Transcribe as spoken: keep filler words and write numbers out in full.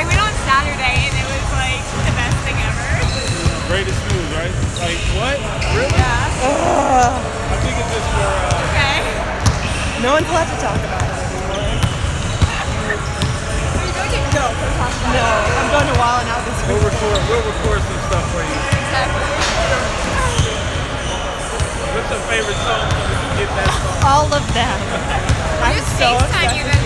I went on Saturday and it was like the best thing ever. Greatest news, right? Like what? Really? Yeah. Ugh. I think it's just for. Uh, Okay. No one's allowed to talk about it anymore. Are you going to go? Don't talk about No, it. I'm going to Wild 'N Out this we'll week. record. We'll record some stuff for you. Exactly. What's your favorite song? So we can get that song. All of them. I'm Just so FaceTime obsessed you with